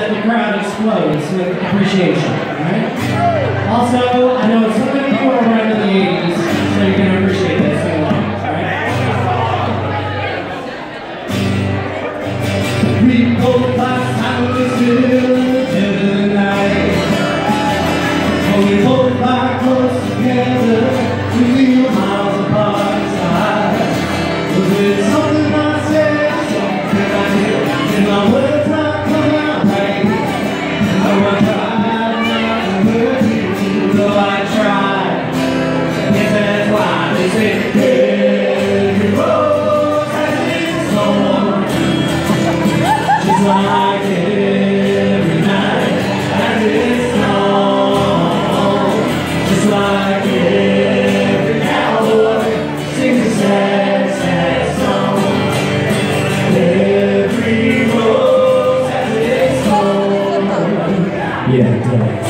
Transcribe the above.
that the crowd explodes with appreciation, alright? Also, I know some of you are around in the 80s, so you're going to appreciate this so long, alright? We both last time we still together tonight. Oh, we both lie close together, we feel miles apart inside. Was it something I said, something I did, and my words not coming out right? Oh, I tried not to hurt you, though I tried. Guess that's why they say every rose has its thorn. Just like every night has its song. Just like every cowboy sings a sad, sad song. Every rose has its thorn. Yeah, it does.